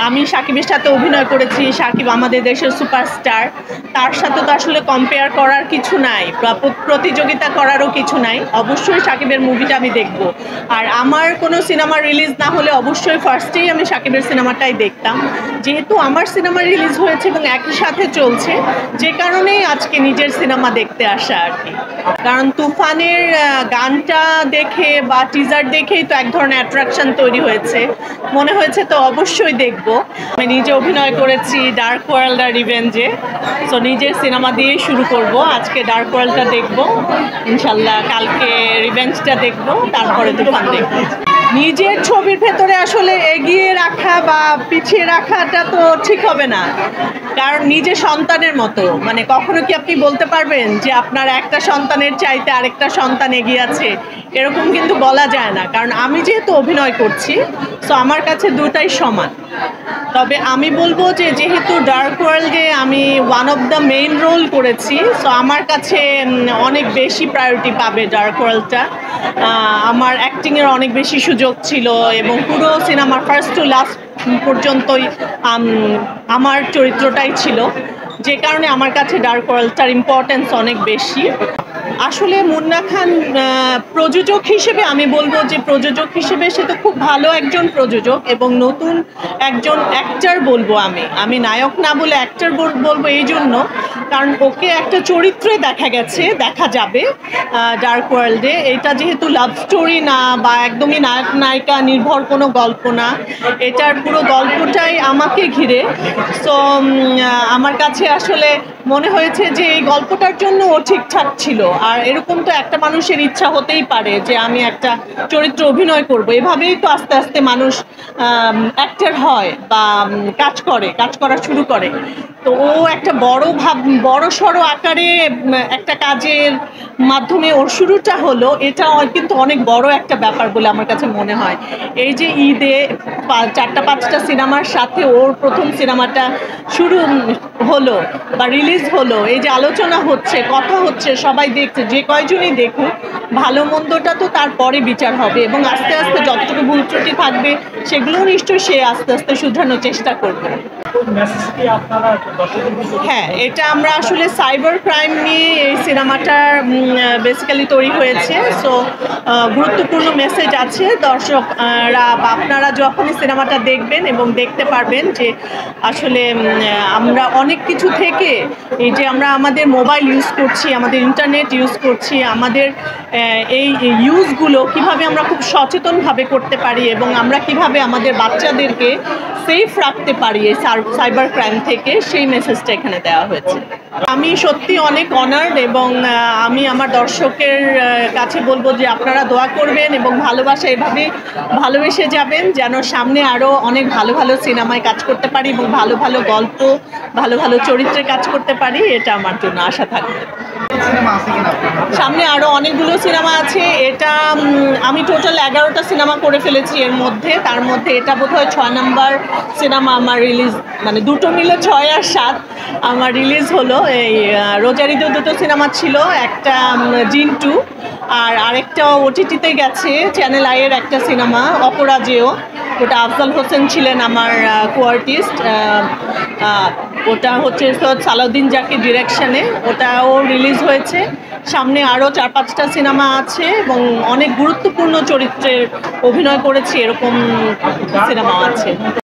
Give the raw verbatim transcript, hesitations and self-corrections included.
আমি সাকিবের সাথে অভিনয় করেছি। সাকিব আমাদের দেশের সুপারস্টার, তার সাথে তো আসলে কম্পেয়ার করার কিছু নাই, প্রতিযোগিতা করারও কিছু নাই। অবশ্যই সাকিবের মুভিটা আমি দেখব। আর আমার কোনো সিনেমা রিলিজ না হলে অবশ্যই ফার্স্টেই আমি সাকিবের সিনেমাটাই দেখতাম। যেহেতু আমার সিনেমা রিলিজ হয়েছে এবং একই সাথে চলছে, যে কারণেই আজকে নিজের সিনেমা দেখতে আসা আর কি। কারণ তুফানের গানটা দেখে বা টিজার দেখেই তো এক ধরনের অ্যাট্রাকশন তৈরি হয়েছে, মনে হয়েছে তো অবশ্যই দেখব। আমি নিজে অভিনয় করেছি ডার্ক ওয়ার্ল্ড আর রিভেঞ্জে, সো নিজের সিনেমা দিয়েই শুরু করব। আজকে ডার্ক ওয়ার্ল্ডটা দেখব, ইনশাল্লাহ কালকে রিভেঞ্জটা দেখব, তারপরে তুফান দেখব। নিজের ছবির ভেতরে আসলে এগিয়ে রাখা বা পিছিয়ে রাখাটা তো ঠিক হবে না, কারণ নিজে সন্তানের মতো, মানে কখনো কি আপনি বলতে পারবেন যে আপনার একটা সন্তানের চাইতে আরেকটা সন্তান এগিয়ে আছে? এরকম কিন্তু বলা যায় না, কারণ আমি যেহেতু অভিনয় করছি, সো আমার কাছে দুটাই সমান। তবে আমি বলবো যে যেহেতু ডার্ক ওয়ার্ল্ডে আমি one of the main role করেছি, সো আমার কাছে অনেক বেশি প্রায়োরিটি পাবে ডার্ক ওয়ার্ল্ডটা। আমার অ্যাক্টিংয়ের অনেক বেশি সুযোগ ছিল এবং পুরো সিনেমার ফার্স্ট টু লাস্ট পর্যন্তই আমার চরিত্রটাই ছিল, যে কারণে আমার কাছে ডার্ক ওয়ার্ল্ডটার ইম্পর্টেন্স অনেক বেশি। আসলে মুন্না খান প্রযোজক হিসেবে আমি বলবো যে প্রযোজক হিসেবে সে তো খুব ভালো একজন প্রযোজক এবং নতুন একজন অ্যাক্টর বলবো। আমি আমি নায়ক না বলে অ্যাক্টর বলবো এই জন্য, কারণ ওকে একটা চরিত্রে দেখা গেছে, দেখা যাবে ডার্ক ওয়ার্ল্ডে। এটা যেহেতু লাভ স্টোরি না বা একদমই নায়ক নায়িকা নির্ভর কোনো গল্প না, এটার পুরো গল্পটাই আমাকে ঘিরে। সো আমার কাছে আসলে মনে হয়েছে যে এই গল্পটার জন্য ও ঠিকঠাক ছিল। আর এরকম তো একটা মানুষের ইচ্ছা হতেই পারে যে আমি একটা চরিত্র অভিনয় করব, এভাবেই তো আস্তে আস্তে মানুষ অ্যাক্টর হয় বা কাজ করে, কাজ করা শুরু করে। তো ও একটা বড় ভাব বড় সড়ো আকারে একটা কাজের মাধ্যমে ওর শুরুটা হলো, এটা কিন্তু অনেক বড় একটা ব্যাপার বলে আমার কাছে মনে হয়। এই যে ঈদে চারটা পাঁচটা সিনেমার সাথে ওর প্রথম সিনেমাটা শুরু হলো বা রিলিজ হলো, এই যে আলোচনা হচ্ছে, কথা হচ্ছে, সবাই দেখছে, যে কয়জনই দেখুক, ভালো মন্দটা তো তারপরে বিচার হবে এবং আস্তে আস্তে যতটুকু ভুল ত্রুটি থাকবে সেগুলো নিশ্চয়ই সে আস্তে আস্তে শুধরানোর চেষ্টা করবে। হ্যাঁ, এটা আমরা আসলে সাইবার ক্রাইম নিয়ে এই সিনেমাটা বেসিক্যালি তৈরি হয়েছে। সো গুরুত্বপূর্ণ মেসেজ আছে। দর্শকরা বা আপনারা যখনই সিনেমাটা দেখবেন এবং দেখতে পারবেন যে আসলে আমরা অনেক কিছু থেকে, এই যে আমরা আমাদের মোবাইল ইউজ করছি, আমাদের ইন্টারনেট ইউজ করছি, আমাদের এই ইউজগুলো কিভাবে আমরা খুব সচেতনভাবে করতে পারি এবং আমরা কিভাবে আমাদের বাচ্চাদেরকে সেফ রাখতে পারি এই সাইবার ক্রাইম থেকে, সেই মেসেজটা এখানে দেওয়া হয়েছে। আমি সত্যি অনেক অনার্ড এবং আমি আমার দর্শকের কাছে বলবো যে আপনারা দোয়া করবেন এবং ভালোবাসা এভাবে ভালোবেসে যাবেন, যেন সামনে আরও অনেক ভালো ভালো সিনেমায় কাজ করতে পারি এবং ভালো ভালো গল্প, ভালো ভালো চরিত্রে কাজ করতে পারি, এটা আমার জন্য আশা থাকবে। সামনে আরও অনেকগুলো সিনেমা আছে। এটা আমি টোটাল এগারোটা সিনেমা করে ফেলেছি এর মধ্যে, তার মধ্যে এটা বোধহয় ছয় নাম্বার সিনেমা আমার রিলিজ, মানে দুটো মিলে ছয় আর সাত আমার রিলিজ হলো। এই রোজারিদো দুটো সিনেমা ছিল, একটা জিন টু আর আরেকটা ওটিটিতে গেছে, চ্যানেল আইয়ের একটা সিনেমা অপরাজেয়, ওটা আফজাল হোসেন ছিলেন আমার কো আর্টিস্ট। ওটা হচ্ছে সৈয়দ সালাউদ্দিন জাকির ডিরেকশানে, ওটাও রিলিজ হয়েছে। সামনে আরও চার পাঁচটা সিনেমা আছে এবং অনেক গুরুত্বপূর্ণ চরিত্রে অভিনয় করেছি, এরকম সিনেমাও আছে।